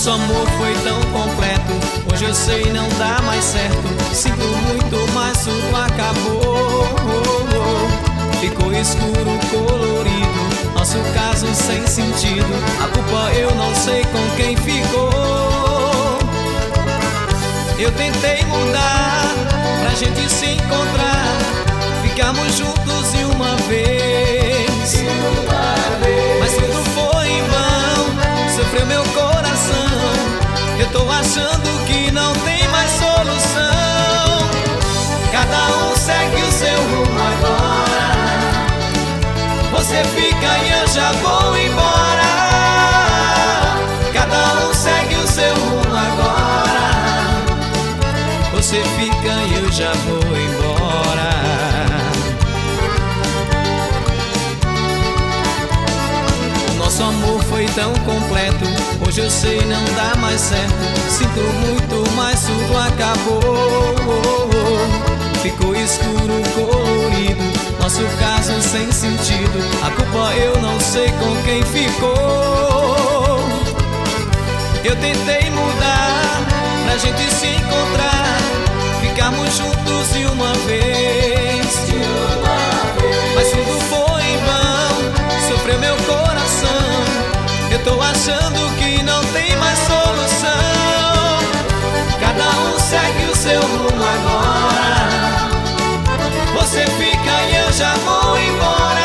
Nosso amor foi tão completo, hoje eu sei não dá mais certo. Sinto muito, mas tudo acabou. Ficou escuro, colorido, nosso caso sem sentido. A culpa eu não sei com quem ficou. Eu tentei mudar pra gente se encontrar, ficarmos juntos de uma vez. Mas tudo foi em vão, sofreu meu coração. Eu tô achando que não tem mais solução. Cada um segue o seu rumo agora. Você fica e eu já vou embora. Cada um segue o seu rumo agora. Você fica e eu já vou embora. Nosso amor foi tão completo, hoje eu sei não dá mais certo. Sinto muito, mas tudo acabou. Ficou escuro, colorido, nosso caso sem sentido. A culpa eu não sei com quem ficou. Eu tentei mudar pra gente se encontrar, ficarmos juntos de uma vez. Mas tudo foi em vão, sofreu meu coração. Eu tô achando que não tem mais solução. Cada um segue o seu rumo agora. Você fica e eu já vou embora.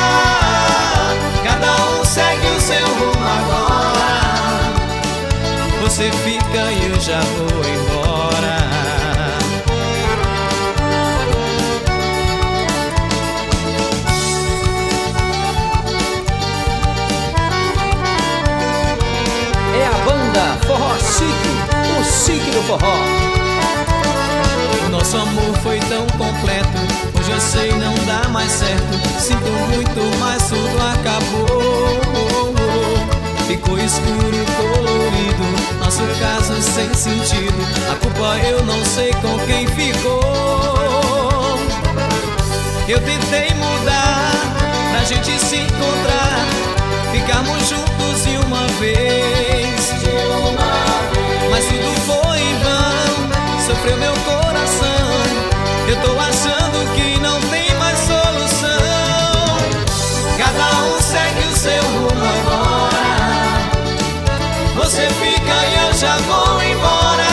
Cada um segue o seu rumo agora. Você fica e eu já vou embora. É a banda Forró Chique, o chique do forró. Nosso amor foi tão completo, hoje eu sei não dá mais certo. Sinto muito, mas tudo acabou. Ficou escuro, colorido, nosso caso sem sentido. A culpa eu não sei com quem ficou. Eu tentei mudar pra gente se encontrar, ficarmos juntos de uma vez. Mas tudo foi em vão, sofreu meu coração. Eu tô achando que não tem mais solução. Cada um segue o seu rumo agora. Você fica e eu já vou embora.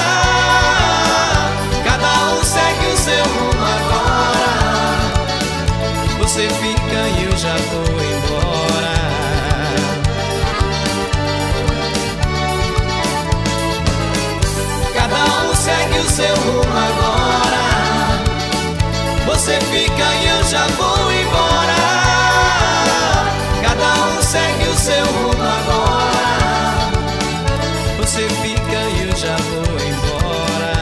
Cada um segue o seu rumo agora. Você fica e eu já vou embora. Cada um segue o seu rumo agora. Você fica e eu já vou embora. Cada um segue o seu rumo agora. Você fica e eu já vou embora.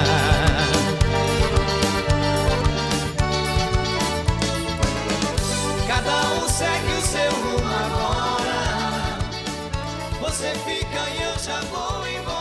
Cada um segue o seu rumo agora. Você fica e eu já vou embora.